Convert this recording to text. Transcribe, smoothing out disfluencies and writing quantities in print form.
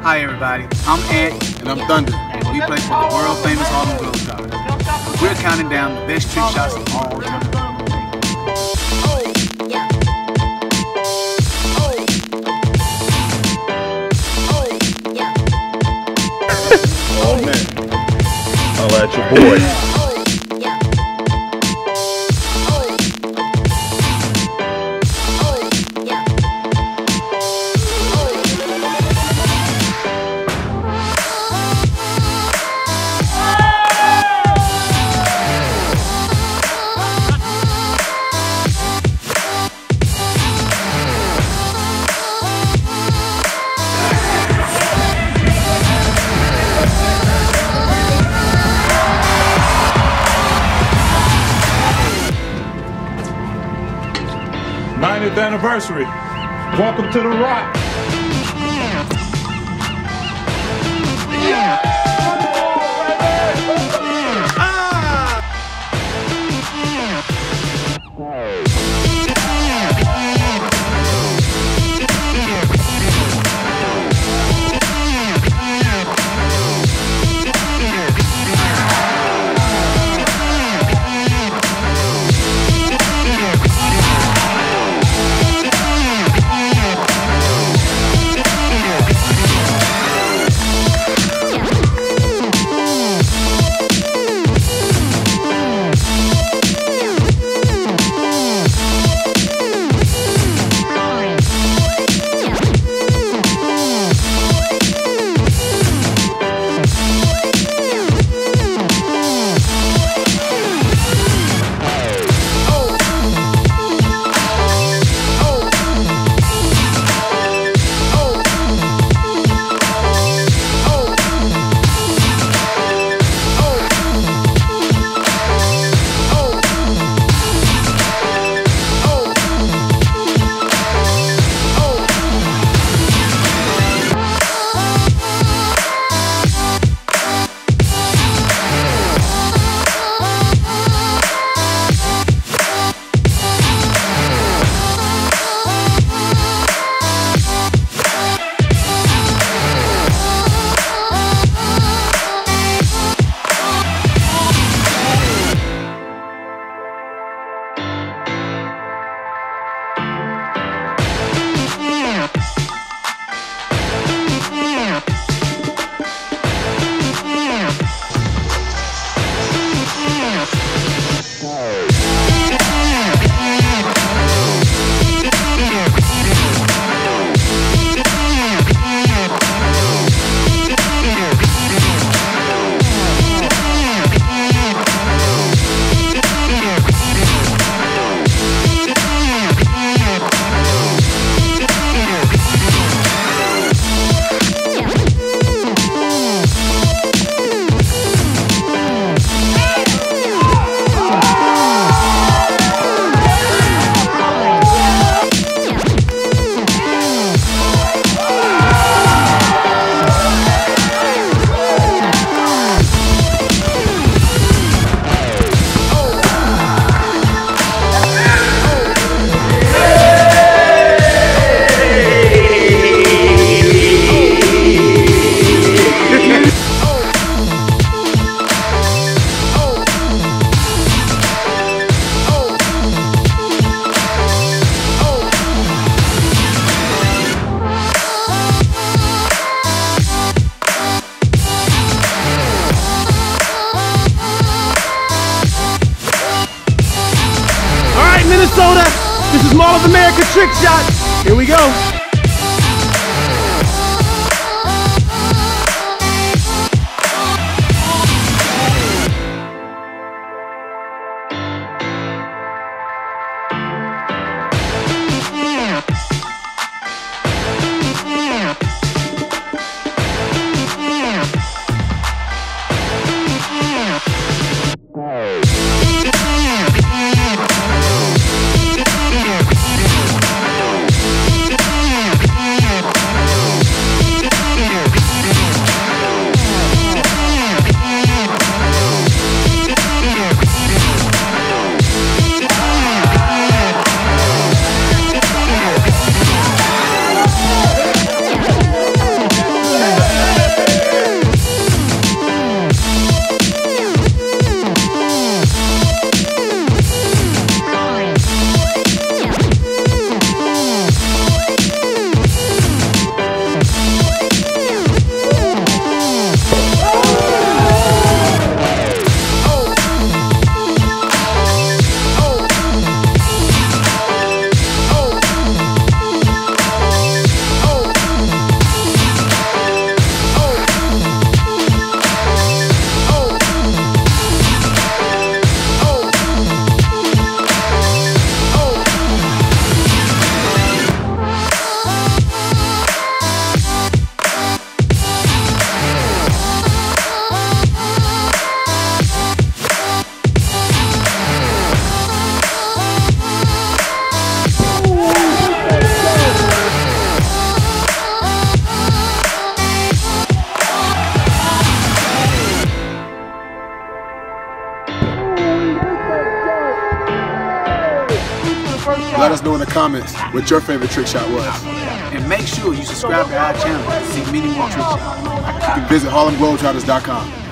Hi everybody, I'm Ant. And I'm Thunder. And we play for the world famous Harlem Globetrotters. We're counting down the best trick shots of all time. Oh man, I'll at your boy. '90th anniversary. Welcome to the Rock. Minnesota, this is Mall of America Trick Shot. Here we go. Let us know in the comments what your favorite trick shot was. And make sure you subscribe to our channel to see many more trick shots. You can visit HarlemGlobetrotters.com.